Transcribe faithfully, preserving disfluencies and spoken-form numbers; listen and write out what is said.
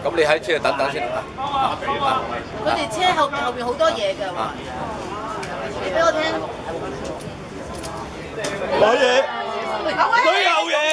咁你喺車度等等先啊！ 佢哋車後後邊好多嘢㗎嘛，你俾我聽。 攞嘢，佢有嘢。